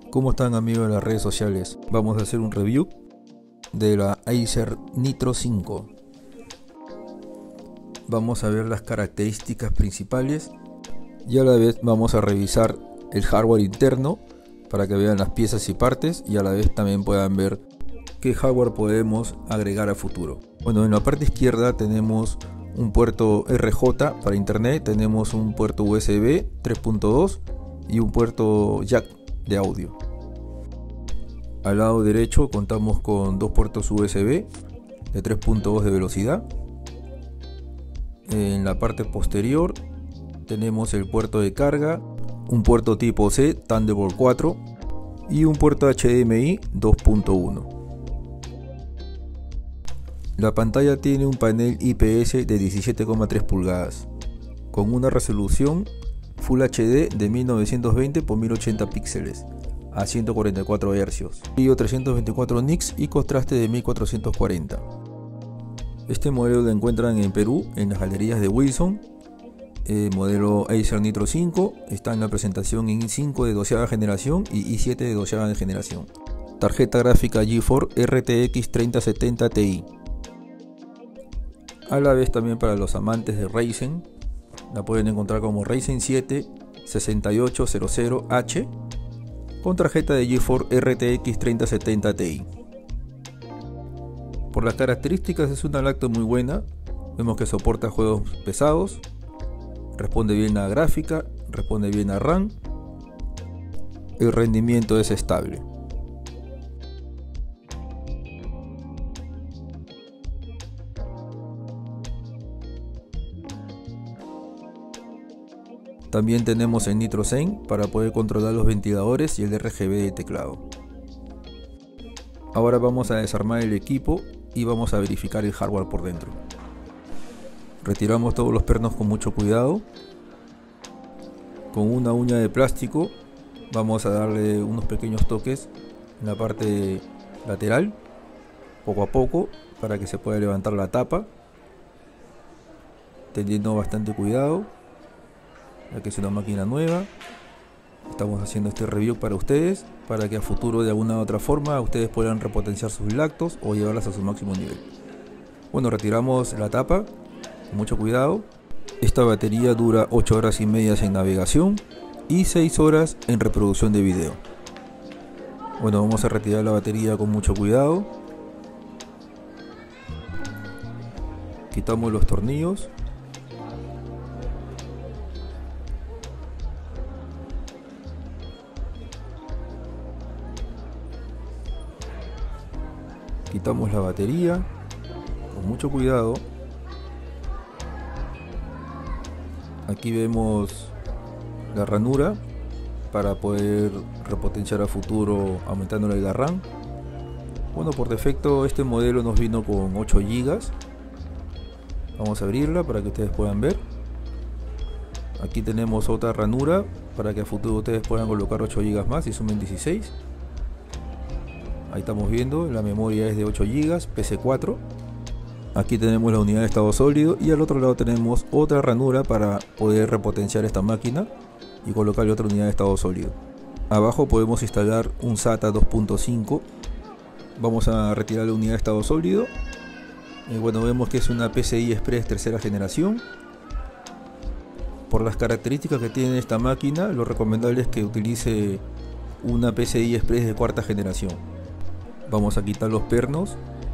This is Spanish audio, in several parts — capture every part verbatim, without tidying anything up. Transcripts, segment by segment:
¿Cómo están, amigos de las redes sociales? Vamos a hacer un review de la Acer Nitro cinco. Vamos a ver las características principales y a la vez vamos a revisar el hardware interno para que vean las piezas y partes, y a la vez también puedan ver qué hardware podemos agregar a futuro. Bueno, en la parte izquierda tenemos un puerto R J para internet, tenemos un puerto U S B tres punto dos y un puerto jack de audio. Al lado derecho contamos con dos puertos U S B de tres punto dos de velocidad. En la parte posterior tenemos el puerto de carga, un puerto tipo C Thunderbolt cuatro y un puerto H D M I dos punto uno. La pantalla tiene un panel I P S de diecisiete coma tres pulgadas con una resolución Full H D de mil novecientos veinte por mil ochenta píxeles a ciento cuarenta y cuatro hercios, brillo trescientos veinticuatro nits y contraste de mil cuatrocientos cuarenta. Este modelo lo encuentran en Perú en las galerías de Wilson. El modelo Acer Nitro cinco está en la presentación en i cinco de doceava generación y i siete de doceava generación. Tarjeta gráfica GeForce R T X treinta setenta Ti. A la vez también para los amantes de Ryzen, la pueden encontrar como Ryzen siete sesenta y ocho cero cero H con tarjeta de GeForce R T X treinta setenta Ti. Por las características es una laptop muy buena. Vemos que soporta juegos pesados, responde bien a gráfica, responde bien a RAM, el rendimiento es estable. También tenemos el Nitro Zen para poder controlar los ventiladores y el R G B de teclado. Ahora vamos a desarmar el equipo y vamos a verificar el hardware por dentro. Retiramos todos los pernos con mucho cuidado. Con una uña de plástico vamos a darle unos pequeños toques en la parte lateral, poco a poco, para que se pueda levantar la tapa, teniendo bastante cuidado, ya que es una máquina nueva. Estamos haciendo este review para ustedes, para que a futuro de alguna u otra forma ustedes puedan repotenciar sus lactos o llevarlas a su máximo nivel. Bueno, retiramos la tapa con mucho cuidado. Esta batería dura ocho horas y media en navegación y seis horas en reproducción de video. Bueno, vamos a retirar la batería con mucho cuidado. Quitamos los tornillos. Quitamos la batería con mucho cuidado. Aquí vemos la ranura para poder repotenciar a futuro aumentándole la RAM. Bueno, por defecto este modelo nos vino con ocho gigas. Vamos a abrirla para que ustedes puedan ver. Aquí tenemos otra ranura para que a futuro ustedes puedan colocar ocho gigas más y sumen dieciséis. Ahí estamos viendo, la memoria es de ocho gigas, P C cuatro. Aquí tenemos la unidad de estado sólido y al otro lado tenemos otra ranura para poder repotenciar esta máquina y colocarle otra unidad de estado sólido. Abajo podemos instalar un SATA dos punto cinco. Vamos a retirar la unidad de estado sólido. Y bueno, vemos que es una P C I Express tercera generación. Por las características que tiene esta máquina, lo recomendable es que utilice una P C I Express de cuarta generación. Vamos a quitar los pernos.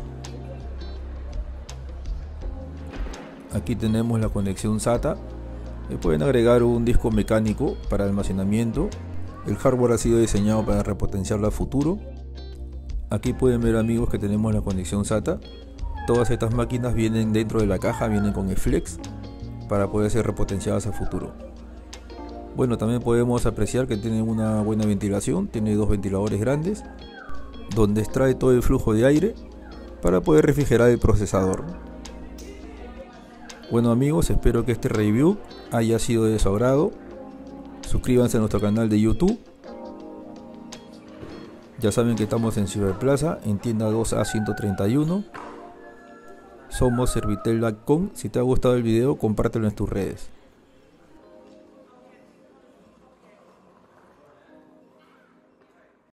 Aquí tenemos la conexión SATA. Le pueden agregar un disco mecánico para almacenamiento. El hardware ha sido diseñado para repotenciarlo a futuro. Aquí pueden ver, amigos, que tenemos la conexión SATA. Todas estas máquinas vienen dentro de la caja, vienen con el flex para poder ser repotenciadas a futuro. Bueno, también podemos apreciar que tienen una buena ventilación. Tiene dos ventiladores grandes donde extrae todo el flujo de aire para poder refrigerar el procesador. Bueno, amigos, espero que este review haya sido de su agrado. Suscríbanse a nuestro canal de YouTube. Ya saben que estamos en Ciberplaza, en tienda dos A ciento treinta y uno. Somos Servitel punto com. Si te ha gustado el video, compártelo en tus redes.